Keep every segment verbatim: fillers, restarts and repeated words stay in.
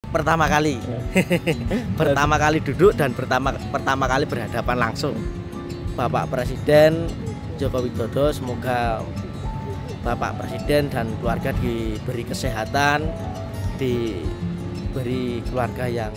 Pertama kali. Pertama kali duduk dan pertama pertama kali berhadapan langsung. Bapak Presiden Joko Widodo, semoga Bapak Presiden dan keluarga diberi kesehatan, diberi keluarga yang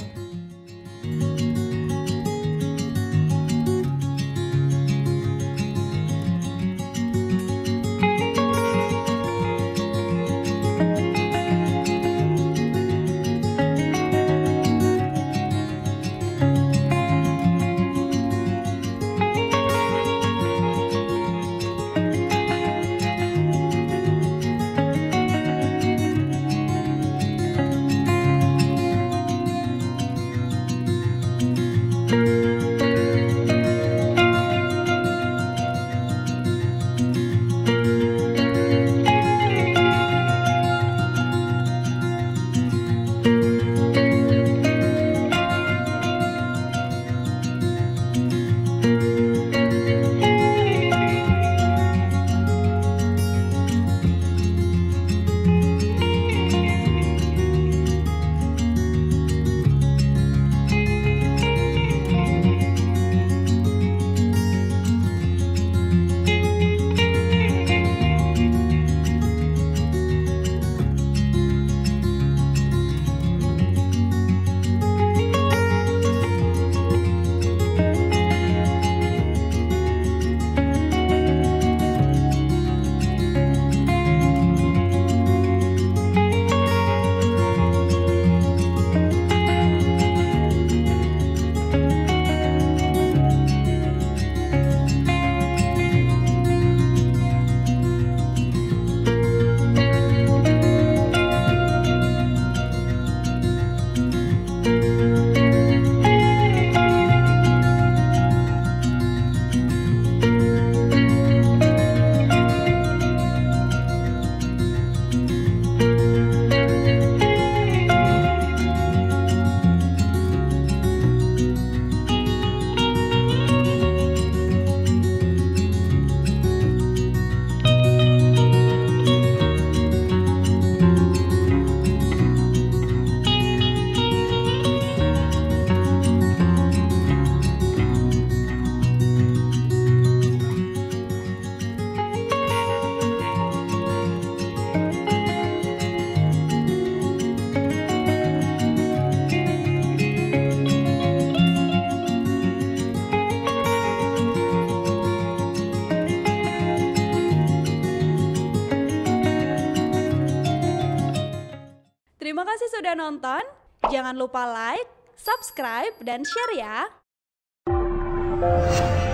Terima kasih sudah nonton. Jangan lupa like, subscribe, dan share ya.